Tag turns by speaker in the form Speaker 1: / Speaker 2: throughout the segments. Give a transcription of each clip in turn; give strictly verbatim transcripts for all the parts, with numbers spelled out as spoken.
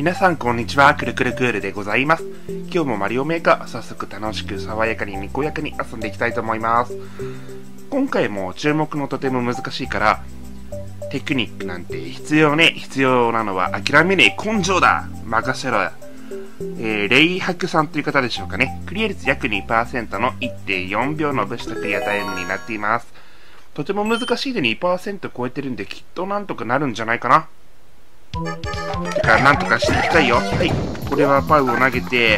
Speaker 1: 皆さんこんにちは、くるくるクールでございます。今日もマリオメーカー、早速楽しく爽やかににこやかに遊んでいきたいと思います。今回も注目のとても難しいから、テクニックなんて必要ね。必要なのは諦めねえ根性だ。任せろよ。えー、レイハクさんという方でしょうかね。クリア率約 にパーセント の いってんよんびょうのぶしたクリアタイムになっています。とても難しいで にパーセント 超えてるんで、きっとなんとかなるんじゃないかな。てか、なんとかしていきたいよ。はい。これはパウを投げて、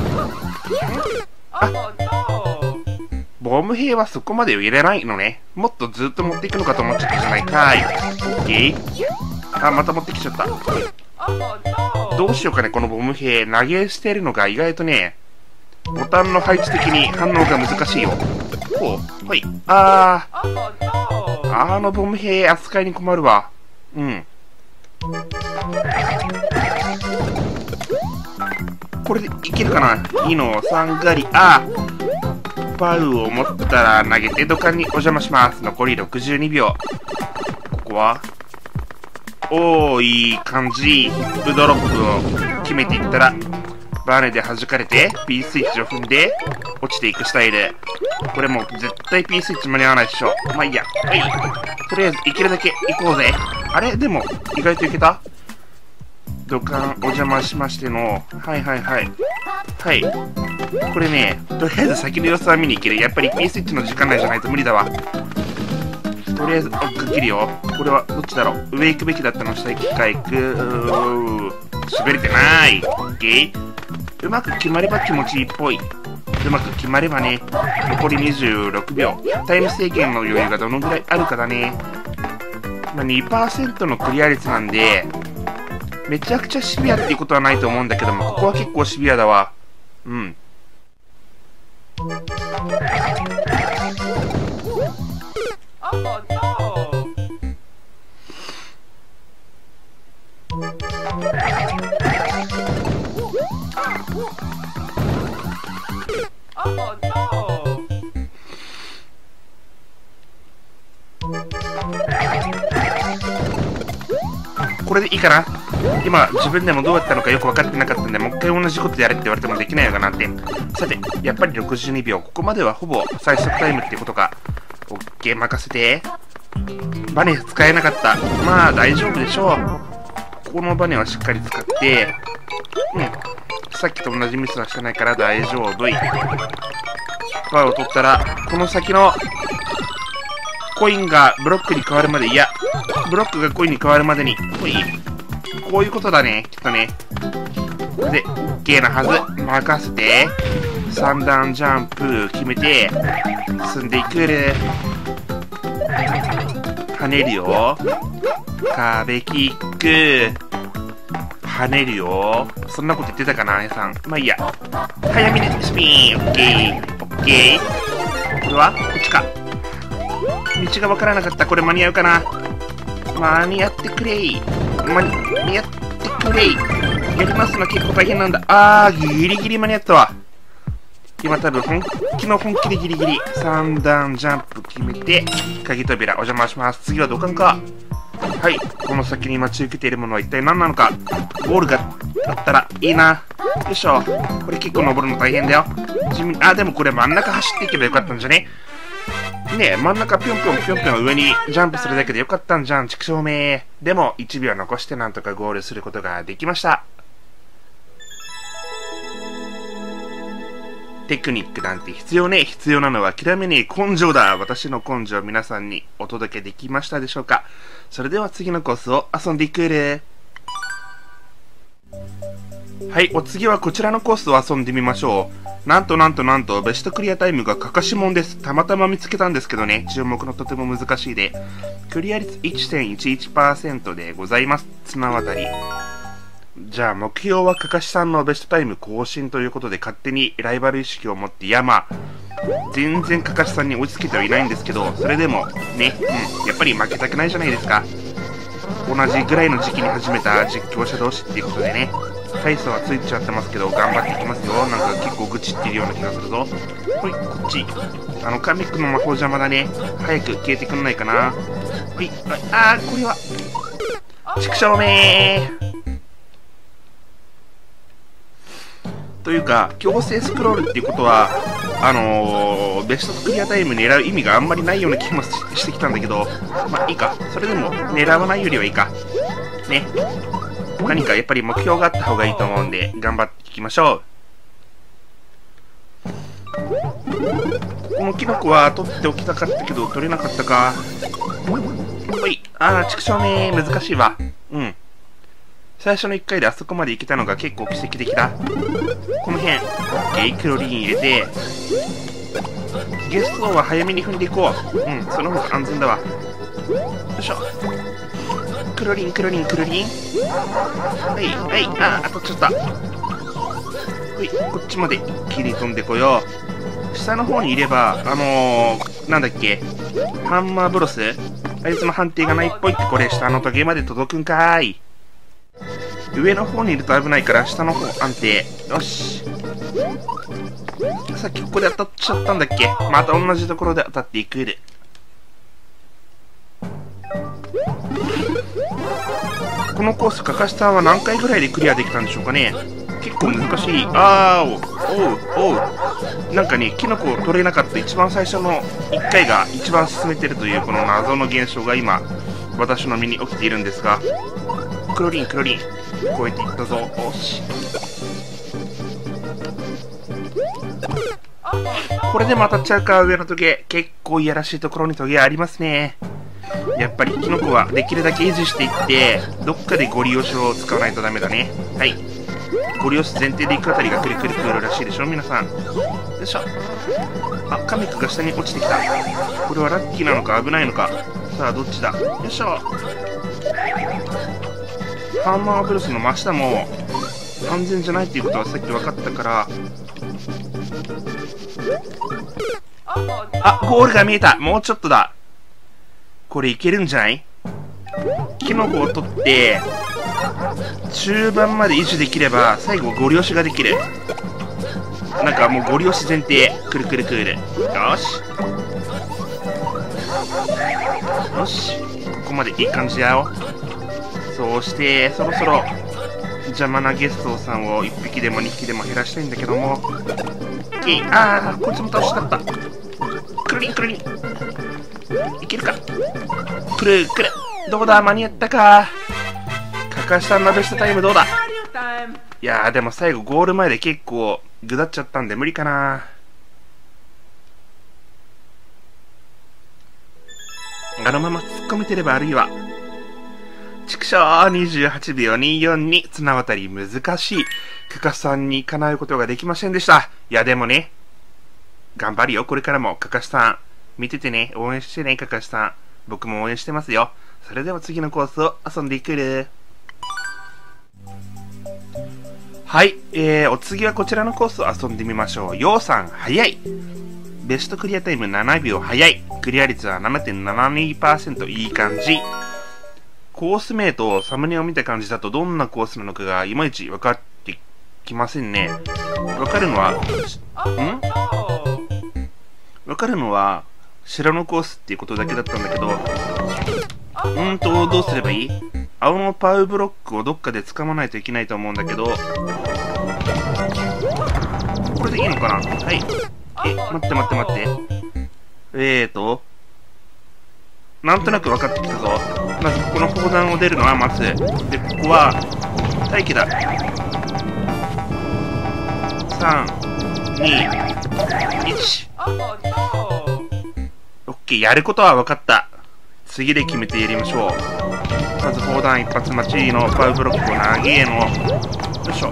Speaker 1: あ、ボム兵はそこまで入れないのね。もっとずっと持っていくのかと思っちゃったじゃないかい。オッケー。あ、また持ってきちゃった。どうしようかね、このボム兵。投げ捨てるのが意外とね、ボタンの配置的に反応が難しいよ。ほう。はい。あー。あのボム兵扱いに困るわ。うん。これでいけるかな。にのさん狩り。ああ、パウを持ったら投げて土管にお邪魔します。残りろくじゅうにびょう。ここはおー、いい感じ。ウドロップを決めていったらバネで弾かれて P スイッチを踏んで落ちていくスタイル。これもう絶対 P スイッチ間に合わないでしょ。まあいいや。はい。とりあえずいけるだけ行こうぜ。あれでも意外といけた。土管お邪魔しましての、はいはいはいはい。これね、とりあえず先の様子は見に行ける。やっぱり P スイッチの時間内じゃないと無理だわ。とりあえず追っかけるよ。これはどっちだろう。上行くべきだったの。下一回行く。滑れてない。オッケー。うまく決まれば気持ちいいっぽい。うまく決まればね。残りにじゅうろくびょう。タイム制限の余裕がどのぐらいあるかだね。まあ、にパーセント のクリア率なんで、めちゃくちゃシビアっていうことはないと思うんだけども、ここは結構シビアだわ。うん。これでいいかな。今自分でもどうやったのかよく分かってなかったんで、もう一回同じことやれって言われてもできないのかなって。さて、やっぱりろくじゅうにびょう。ここまではほぼ最速タイムってことか。オッケー、任せて。バネ使えなかった。まあ大丈夫でしょう。このバネはしっかり使って、うん、さっきと同じミスはしてないから大丈夫。パーを取ったらこの先のコインがブロックに変わるまで、いやブロックがコインに変わるまでに、ほい、こういうことだね、きっとね。で OK なはず。任せて。さん段ジャンプ決めて進んでいく。跳ねるよ。壁キック。跳ねるよ。そんなこと言ってたかな、あやさん。まあいいや。早めにスピン。オッケー。オッケー。これはこっちか。道がわからなかった。これ間に合うかな。間に合ってくれい。間に合ってくれい。やりますの結構大変なんだ。あー、ギリギリ間に合ったわ。今多分本気の本気でギリギリさん段ジャンプ決めて鍵扉お邪魔します。次は土管か。はい。この先に待ち受けているものは一体何なのか。ゴールがあったらいいな。よいしょ。これ結構登るの大変だよ。地味に、あ、でもこれ真ん中走っていけばよかったんじゃね。ねえ、真ん中ぴょんぴょんぴょんぴょん上にジャンプするだけでよかったんじゃん。畜生め。でもいちびょう残してなんとかゴールすることができました。テクニックなんて必要ねえ。必要なのは諦めねえ根性だ。私の根性皆さんにお届けできましたでしょうか。それでは次のコースを遊んでいくれ。はい、お次はこちらのコースを遊んでみましょう。なんとなんとなんとベストクリアタイムがかかしもんです。たまたま見つけたんですけどね、注目のとても難しいで、クリア率 いってんいちいちパーセント でございます。綱渡り。じゃあ目標はかかしさんのベストタイム更新ということで、勝手にライバル意識を持って、いやまあ全然かかしさんに追いつけてはいないんですけど、それでもね、うん、やっぱり負けたくないじゃないですか。同じぐらいの時期に始めた実況者同士っていうことでね、大差はついちゃってますけど頑張っていきますよ。なんか結構愚痴っているような気がするぞ。ほい、こっち。あのカミックの魔法邪魔だね。早く消えてくんないかな。ほい、あー、これは畜生めー。 というか、強制スクロールっていうことは、あのー、ベストクリアタイム狙う意味があんまりないような気もしてきたんだけど、まあいいか。それでも狙わないよりはいいか。ね。何かやっぱり目標があった方がいいと思うんで、頑張っていきましょう。このキノコは取っておきたかったけど、取れなかったか。ほい。あー、畜生ねー。難しいわ。うん。最初のいっかいであそこまで行けたのが結構奇跡的だ。この辺、オッケー、クロリン入れて、ゲストは早めに踏んでいこう。うん、その方が安全だわ。よいしょ。クロリン、クロリン、クロリン。はい、はい、あー、当たっちゃった。ほい、こっちまで一気に飛んでこよう。下の方にいれば、あのー、なんだっけ、ハンマーブロスあいつの判定がないっぽいって、これ下のトゲまで届くんかーい。上の方にいると危ないから下の方安定。よし。さっきここで当たっちゃったんだっけ。また同じところで当たっていくる。このコースカカシさんは何回ぐらいでクリアできたんでしょうかね。結構難しい。あーおうおう。なんかね、キノコを取れなかった一番最初のいっかいが一番進めてるというこの謎の現象が今私の身に起きているんですが、クロリンクロリン超えていったぞ。おし。これでも当たっちゃうか。上のトゲ結構いやらしいところにトゲありますね。やっぱりキノコはできるだけ維持していってどっかでゴリ押しを使わないとダメだね。はい、ゴリ押し前提でいくあたりがくるくるくるらしいでしょ皆さん。よいしょ。あ、カミックが下に落ちてきた。これはラッキーなのか危ないのか。さあどっちだ。よいしょ。ハンマーブロスの真下も安全じゃないっていうことはさっき分かったから。あ、ゴールが見えた。もうちょっとだ。これいけるんじゃない？キノコを取って中盤まで維持できれば最後ゴリ押しができる。なんかもうゴリ押し前提。くるくるくる。よしよし、ここまでいい感じだよ。そしてそろそろ邪魔なゲストさんをいっぴきでもにひきでも減らしたいんだけども。ああ、こいつも倒しだった。くるりんくるりん。いけるか。くるくる。どうだ、間に合ったか。カカシさんのベストタイムどうだ。いやーでも最後ゴール前で結構ぐだっちゃったんで無理かな。あのまま突っ込めてればあるいは。畜生にじゅうはちびょうにじゅうよんに綱渡り難しい。カカシさんに叶うことができませんでした。いやでもね、頑張るよ。これからもカカシさん見ててね。応援してねカカシさん。僕も応援してますよ。それでは次のコースを遊んでいくる。はい、えー、お次はこちらのコースを遊んでみましょう。ヨウさん早い。ベストクリアタイムななびょう早い。クリア率は ななてんななにパーセント。 いい感じ。コース名とサムネを見た感じだとどんなコースなのかがいまいち分かってきませんね。分かるのはん分かるのは白のコースっていうことだけだったんだけど、うんとどうすればいい？青のパウブロックをどっかで掴まないといけないと思うんだけど、これでいいのかな。はい。え、待って待って待って。えーとなんとなく分かってきたぞ。まずここの砲弾を出るのは待つ。でここは待機だ。さんにいち。オッケー、やることは分かった。次で決めてやりましょう。まず砲弾一発待ちのパウブロックを投げの。よいしょ。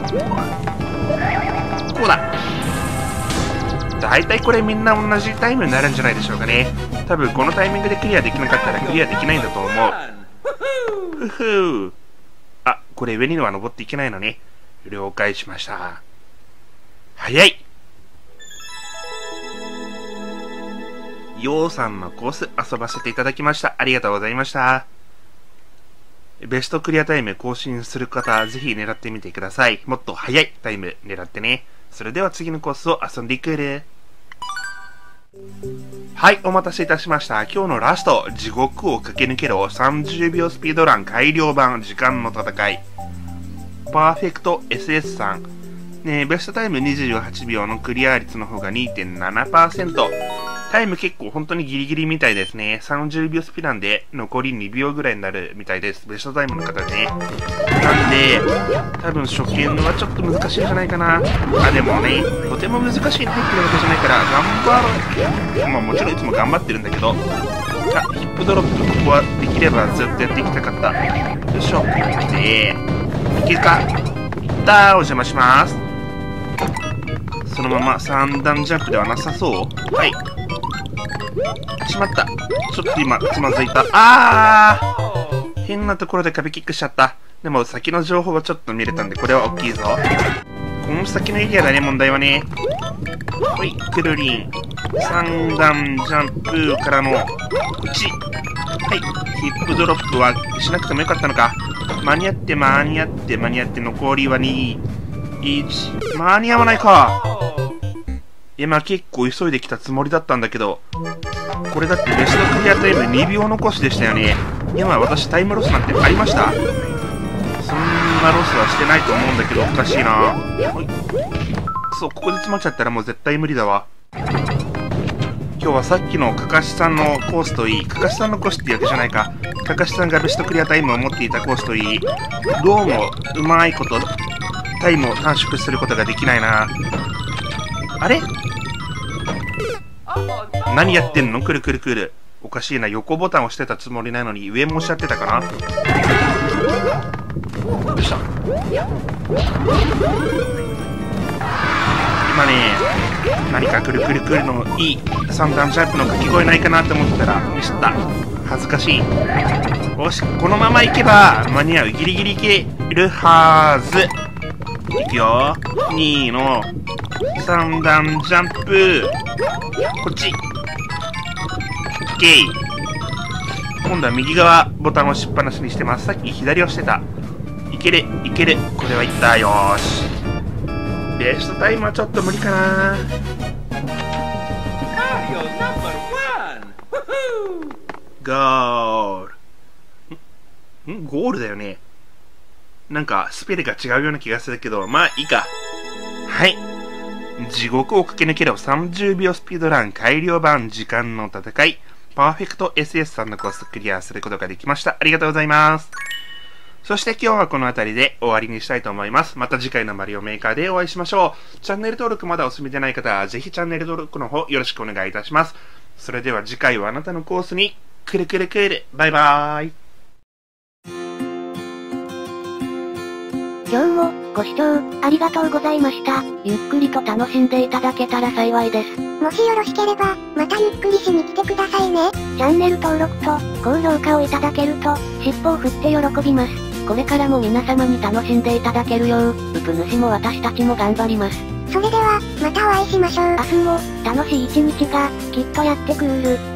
Speaker 1: こうだ。だいたいこれみんな同じタイムになるんじゃないでしょうかね。多分このタイミングでクリアできなかったらクリアできないんだと思う。ふふあ、これ上には登っていけないのね。了解しました。早い。ヨウさんのコース遊ばせていただきました。ありがとうございました。ベストクリアタイム更新する方、ぜひ狙ってみてください。もっと早いタイム狙ってね。それでは次のコースを遊んでいくれ。はい、お待たせいたしました。今日のラスト、地獄を駆け抜けろさんじゅうびょうスピードラン改良版時間の戦い。パーフェクト エスエス さん、 ね、ベストタイムにじゅうはちびょうのクリア率の方が にてんななパーセント。タイム結構本当にギリギリみたいですね。さんじゅうびょうスピなんで残りにびょうぐらいになるみたいです。ベストタイムの方ね。なんで、多分初見のはちょっと難しいんじゃないかな。あ、でもね、とても難しいって言ってるわけじゃないから、頑張る。まあもちろんいつも頑張ってるんだけど。あ、ヒップドロップ、ここはできればずっとやっていきたかった。よいしょ。で、いけるか。いったー、お邪魔します。そのままさん段ジャンプではなさそう。はい。しまった。ちょっと今、つまずいた。あー変なところで壁キックしちゃった。でも先の情報はちょっと見れたんで、これは大きいぞ。この先のエリアだね、問題はね。ほい、くるりん。さん段ジャンプからのいち。はい、ヒップドロップはしなくてもよかったのか。間に合って間に合って間に合って残りはに、いち。間に合わないか。今結構急いできたつもりだったんだけど、これだってベストクリアタイムにびょう残しでしたよね。今私タイムロスなんてありました？そんなロスはしてないと思うんだけど、おかしいな。ほい。くそ、ここで詰まっちゃったらもう絶対無理だわ。今日はさっきのかかしさんのコースといい、かかしさんのコースってわけじゃないか。かかしさんがベストクリアタイムを持っていたコースといい、どうもうまいことタイムを短縮することができないな。あれ？何やってんの？くるくるくる。おかしいな。横ボタンを押してたつもりなのに上も押しちゃってたかな。よいしょ。今ね、何かくるくるくるのいいさん段ジャンプの掛け声ないかなって思ったらミスった。恥ずかしい。よし、このまま行けば間に合う。ギリギリいけるはず。いくよ。にのさん段ジャンプ。こっち。オッケー。今度は右側ボタンを押しっぱなしにしてます。さっき左をしてた。いける、いける。これはいった。よーし。ベストタイムはちょっと無理かな。ゴール。んんゴールだよね。なんかスペルが違うような気がするけど、まあいいか。はい。地獄を駆け抜けろさんじゅうびょうスピードラン改良版時間の戦い。パーフェクト エスエス さんのコースクリアすることができました。ありがとうございます。そして今日はこの辺りで終わりにしたいと思います。また次回のマリオメーカーでお会いしましょう。チャンネル登録まだお済みでない方はぜひチャンネル登録の方よろしくお願いいたします。それでは次回はあなたのコースにくるくるくる。バイバーイ。
Speaker 2: 今日もご視聴ありがとうございました。ゆっくりと楽しんでいただけたら幸いです。
Speaker 3: もしよろしければ、またゆっくりしに来てくださいね。
Speaker 2: チャンネル登録と高評価をいただけると、尻尾を振って喜びます。これからも皆様に楽しんでいただけるよう、ウプ主も私たちも頑張ります。
Speaker 3: それでは、またお会いしましょう。
Speaker 2: 明日も楽しい一日がきっとやってくる。